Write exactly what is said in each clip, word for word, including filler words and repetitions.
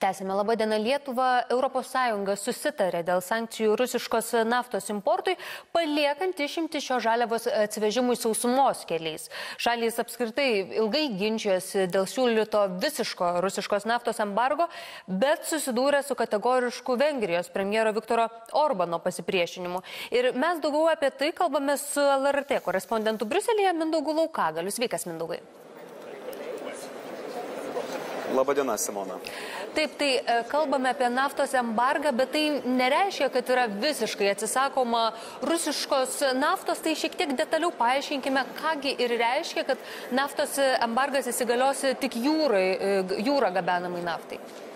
Tęsime. Labą dieną, Lietuva. Europos Sąjunga susitarė dėl sankcijų rusiškos naftos importui, paliekant išimti šio žaliavos atsivežimui sausumos keliais. Šalys apskritai ilgai ginčijosi dėl siūlyto visiško rusiškos naftos embargo, bet susidūrė su kategorišku Vengrijos premjero Viktoro Orbano pasipriešinimu. Ir mes daugiau apie tai kalbame su L R T korespondentu Briuselyje Mindaugu Laukagaliu. Sveikas, Mindaugai. Labadiena, Simona. Taip, tai kalbame apie naftos embargą, bet tai nereiškia, kad yra visiškai atsisakoma rusiškos naftos. Tai šiek tiek detaliau paaiškinkime, kągi ir reiškia, kad naftos embargas įsigalios tik jūrai, jūra gabenamai naftai.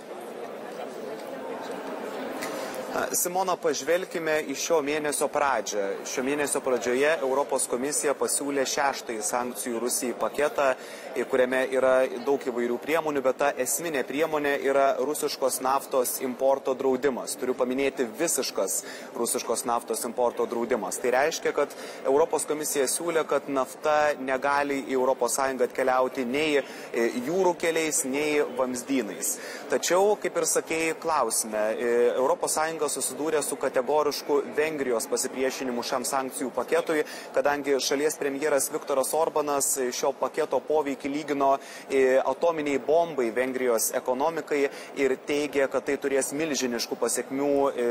Simona, pažvelkime į šio mėnesio pradžią. Šio mėnesio pradžioje Europos komisija pasiūlė šeštąjį sankcijų Rusijai paketą, kuriame yra daug įvairių priemonių, bet ta esminė priemonė yra rusiškos naftos importo draudimas. Turiu paminėti visiškas rusiškos naftos importo draudimas. Tai reiškia, kad Europos komisija siūlė, kad nafta negali į Europos Sąjungą atkeliauti nei jūrų keliais, nei vamzdynais. Tačiau, kaip ir sakėjai klausime, Europos Sąjunga susidūrė su kategorišku Vengrijos pasipriešinimu šiam sankcijų paketui, kadangi šalies premjeras Viktoras Orbanas šio paketo poveikį lygino atominiai bombai Vengrijos ekonomikai ir teigė, kad tai turės milžiniškų pasiekmių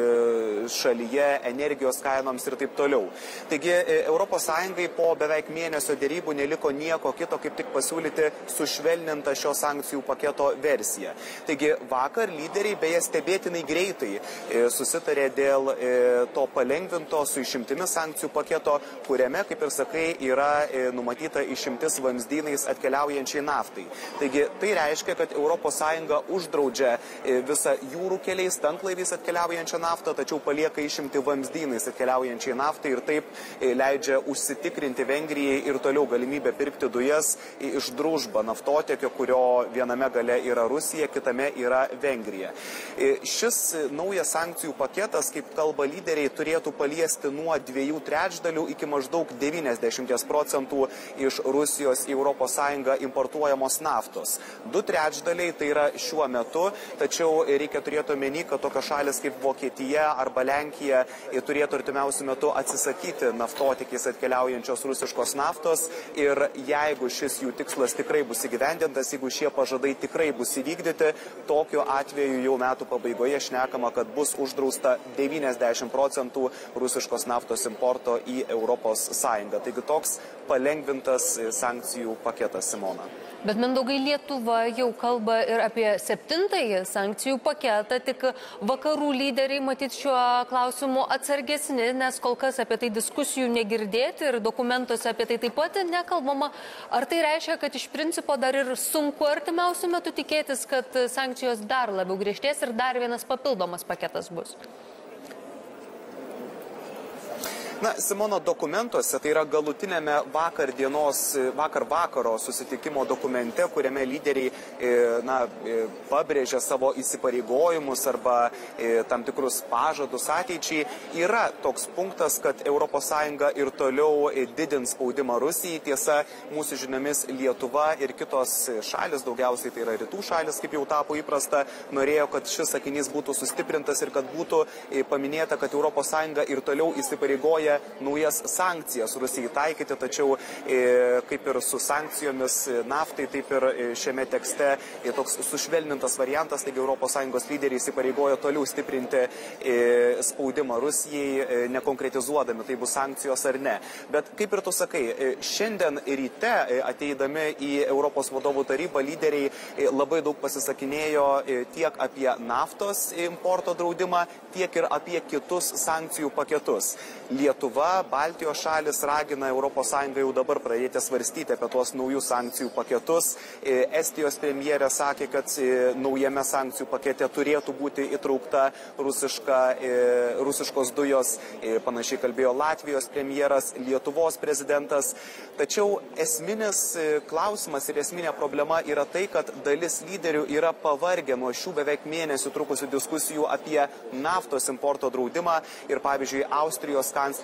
šalyje, energijos kainoms ir taip toliau. Taigi Europos Sąjungai po beveik mėnesio dėrybų neliko nieko kito, kaip tik pasiūlyti sušvelnintą šio sankcijų paketo versiją. Taigi vakar lyderiai beje stebėtinai greitai susitarė dėl e, to palengvinto su išimtimis sankcijų paketo, kuriame, kaip ir sakai, yra e, numatyta išimtis vamzdynais atkeliaujančiai naftai. Taigi tai reiškia, kad Europos Sąjunga uždraudžia e, visą jūrų keliais, tanklaiviais atkeliaujančią naftą, tačiau palieka išimti vamzdynais atkeliaujančiai naftai ir taip e, leidžia užsitikrinti Vengrijai ir toliau galimybę pirkti dujas iš Družba naftotiekio, kurio viename gale yra Rusija, kitame yra Vengrija. E, šis naujas sankcijų paketas, kaip kalba lyderiai, turėtų paliesti nuo dviejų trečdalių iki maždaug devyniasdešimties procentų iš Rusijos į Europos Sąjungą importuojamos naftos. Du trečdaliai tai yra šiuo metu, tačiau reikia turėti omeny, kad tokios šalis kaip Vokietija arba Lenkija turėtų artimiausiu metu atsisakyti naftotikiais atkeliaujančios rusiškos naftos ir jeigu šis jų tikslas tikrai bus įgyvendintas, jeigu šie pažadai tikrai bus įvykdyti, tokiu atveju jau metų pabaigoje šnekama, kad bus uždrausta devyniasdešimt procentų rusiškos naftos importo į Europos Sąjungą. Taigi toks palengvintas sankcijų paketas, Simona. Bet Mindaugai, Lietuva jau kalba ir apie septintąjį sankcijų paketą, tik vakarų lyderiai matyt šiuo klausimu atsargesni, nes kol kas apie tai diskusijų negirdėti ir dokumentuose apie tai taip pat nekalbama. Ar tai reiškia, kad iš principo dar ir sunku artimiausiu metu tikėtis, kad sankcijos dar labiau griežtės ir dar vienas papildomas paketas bus? Na, Simona, dokumentuose, tai yra galutinėme vakar dienos, vakar vakaro susitikimo dokumente, kuriame lyderiai na, pabrėžia savo įsipareigojimus arba tam tikrus pažadus ateičiai, yra toks punktas, kad Europos Sąjunga ir toliau didins spaudimą Rusijai. Tiesa, mūsų žiniomis Lietuva ir kitos šalis, daugiausiai tai yra rytų šalis, kaip jau tapo įprasta, norėjo, kad šis sakinys būtų sustiprintas ir kad būtų paminėta, kad Europos Sąjunga ir toliau įsipareigoja naujas sankcijas Rusijai taikyti, tačiau e, kaip ir su sankcijomis naftai, taip ir šiame tekste e, toks sušvelnintas variantas, taigi Europos Sąjungos lyderiai įsipareigojo toliau stiprinti e, spaudimą Rusijai, e, nekonkretizuodami, tai bus sankcijos ar ne. Bet kaip ir tu sakai, e, šiandien ryte e, ateidami į Europos vadovų tarybą lyderiai e, labai daug pasisakinėjo e, tiek apie naftos importo draudimą, tiek ir apie kitus sankcijų paketus. Lietuva, Baltijos šalis ragina Europos Sąjungą jau dabar pradėti svarstyti apie tuos naujus sankcijų paketus. Estijos premjerė sakė, kad naujame sankcijų pakete turėtų būti įtraukta rusiška, rusiškos dujos. Panašiai kalbėjo Latvijos premjeras, Lietuvos prezidentas. Tačiau esminis klausimas ir esminė problema yra tai, kad dalis lyderių yra pavargę nuo šių beveik mėnesių trukusių diskusijų apie naftos importo draudimą ir, pavyzdžiui, Austrijos kanclerė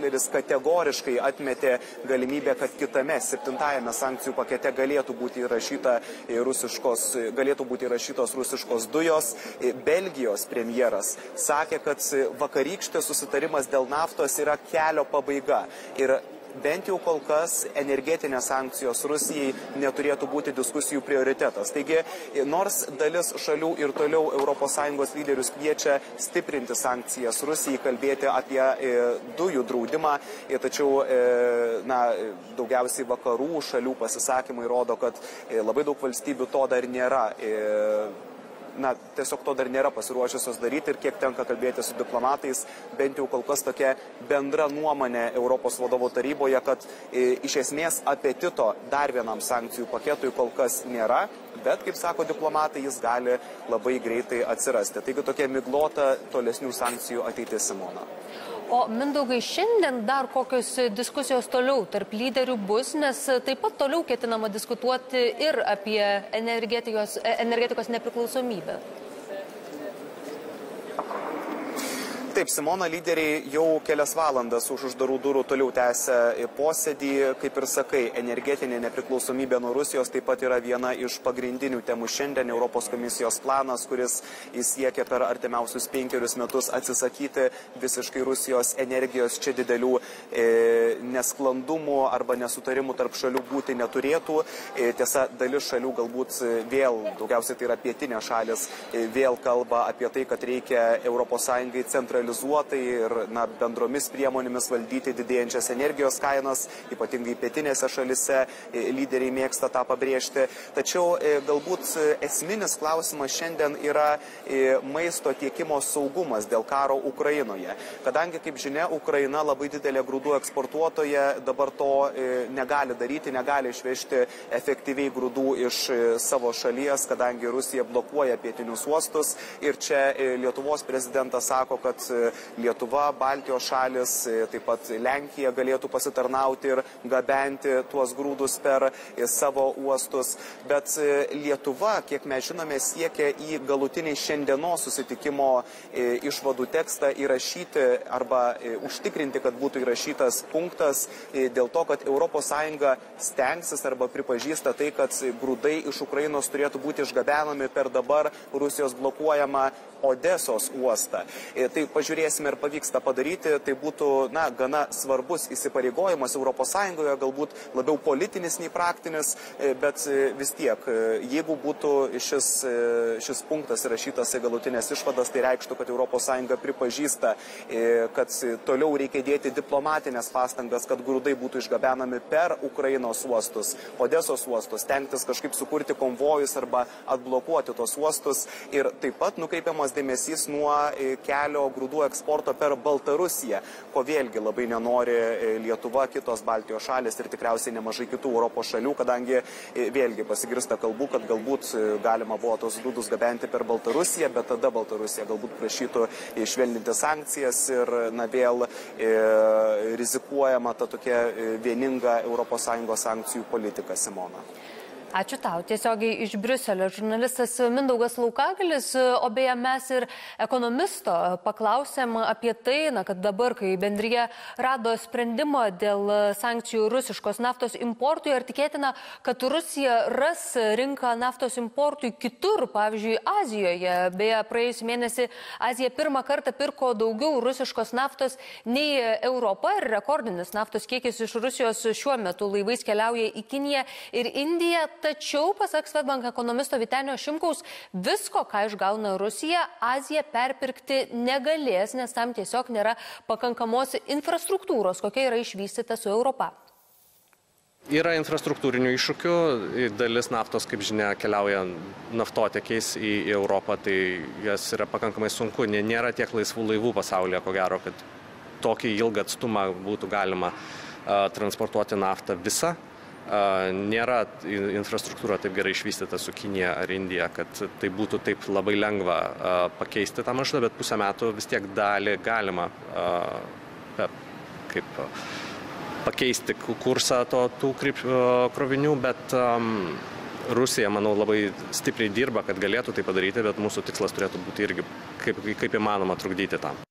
kancleris kategoriškai atmetė galimybę, kad kitame septintajame sankcijų pakete galėtų būti įrašyta rusiškos, galėtų būti įrašytos rusiškos dujos. Belgijos premjeras sakė, kad vakarykštis susitarimas dėl naftos yra kelio pabaiga. Ir bent jau kol kas energetinės sankcijos Rusijai neturėtų būti diskusijų prioritetas. Taigi, nors dalis šalių ir toliau Europos Sąjungos lyderius kviečia stiprinti sankcijas Rusijai, kalbėti apie dujų draudimą, tačiau na, daugiausiai vakarų šalių pasisakymai rodo, kad labai daug valstybių to dar nėra. Na, tiesiog to dar nėra pasiruošusios daryti ir kiek tenka kalbėti su diplomatais, bent jau kol kas tokia bendra nuomonė Europos vadovų taryboje, kad e, iš esmės apetito dar vienam sankcijų paketui kol kas nėra, bet, kaip sako diplomatai, jis gali labai greitai atsirasti. Taigi tokia miglota tolesnių sankcijų ateitis, Simona. O Mindaugai, šiandien dar kokios diskusijos toliau tarp lyderių bus, nes taip pat toliau ketinama diskutuoti ir apie energetikos, energetikos nepriklausomybę. Taip, Simona, lyderiai jau kelias valandas už uždarų durų toliau tęsia posėdį. Kaip ir sakai, energetinė nepriklausomybė nuo Rusijos taip pat yra viena iš pagrindinių temų šiandien. Europos komisijos planas, kuris siekia per artimiausius penkerius metus atsisakyti visiškai Rusijos energijos. Čia didelių e, nesklandumų arba nesutarimų tarp šalių būti neturėtų. E, tiesa, dalis šalių galbūt vėl, daugiausiai tai yra pietinė šalis, e, vėl kalba apie tai, kad reikia Europos Sąjungai centralizuoti ir na, bendromis priemonėmis valdyti didėjančias energijos kainas, ypatingai pietinėse šalise, lyderiai mėgsta tą pabrėžti. Tačiau galbūt esminis klausimas šiandien yra maisto tiekimo saugumas dėl karo Ukrainoje. Kadangi, kaip žinia, Ukraina labai didelė grūdų eksportuotoja, dabar to negali daryti, negali išvežti efektyviai grūdų iš savo šalies, kadangi Rusija blokuoja pietinius uostus. Ir čia Lietuvos prezidentas sako, kad Lietuva, Baltijos šalis, taip pat Lenkija galėtų pasitarnauti ir gabenti tuos grūdus per savo uostus. Bet Lietuva, kiek mes žinome, siekia į galutinį šiandienos susitikimo išvadų tekstą įrašyti arba užtikrinti, kad būtų įrašytas punktas dėl to, kad Europos Sąjunga stengsis arba pripažįsta tai, kad grūdai iš Ukrainos turėtų būti išgabenami per dabar Rusijos blokuojamą Odesos uostą. Tai pažiūrėsime, ir pavyks tą padaryti. Tai būtų na, gana svarbus įsipareigojimas Europos Sąjungoje, galbūt labiau politinis nei praktinis, bet vis tiek, jeigu būtų šis, šis punktas įrašytas į galutinės išvadas, tai reikštų, kad Europos Sąjunga pripažįsta, kad toliau reikia dėti diplomatinės pastangas, kad grūdai būtų išgabenami per Ukrainos uostus, Odesos uostus, stengtis kažkaip sukurti konvojus arba atblokuoti tos uostus. Ir taip pat nukreipiamas dėmesys nuo kelio grūdų eksporto per Baltarusiją, ko vėlgi labai nenori Lietuva, kitos Baltijos šalis ir tikriausiai nemažai kitų Europos šalių, kadangi vėlgi pasigirsta kalbų, kad galbūt galima buvo tos grūdus gabenti per Baltarusiją, bet tada Baltarusija galbūt prašytų išvelninti sankcijas ir na, vėl e, rizikuojama ta tokia vieninga Europos Sąjungos sankcijų politika, Simona. Ačiū tau. Tiesiogiai iš Briuselio žurnalistas Mindaugas Laukagalis, o beje mes ir ekonomisto paklausėm apie tai, na, kad dabar, kai bendrija rado sprendimą dėl sankcijų rusiškos naftos importui, ar tikėtina, kad Rusija ras rinką naftos importui kitur, pavyzdžiui, Azijoje. Beje, praėjusį mėnesį Azija pirmą kartą pirko daugiau rusiškos naftos nei Europa ir rekordinis naftos kiekis iš Rusijos šiuo metu laivais keliauja į Kiniją ir Indiją. Tačiau, pasak Swedbank ekonomisto Vytenio Šimkaus, visko, ką išgauna Rusija, Azija perpirkti negalės, nes tam tiesiog nėra pakankamos infrastruktūros, kokia yra išvystyta su Europa. Yra infrastruktūrinių iššūkių, dalis naftos, kaip žinia, keliauja naftotiekiais į Europą, tai jas yra pakankamai sunku, nėra tiek laisvų laivų pasaulyje, ko gero, kad tokį ilgą atstumą būtų galima uh, transportuoti naftą visą. Uh, nėra infrastruktūra taip gerai išvystyta su Kinija ar Indija, kad tai būtų taip labai lengva uh, pakeisti tą maršrutą, bet pusę metų vis tiek dalį galima uh, kaip, uh, pakeisti kursą to, tų kryp, uh, krovinių, bet um, Rusija, manau, labai stipriai dirba, kad galėtų tai padaryti, bet mūsų tikslas turėtų būti irgi kaip, kaip įmanoma trukdyti tam.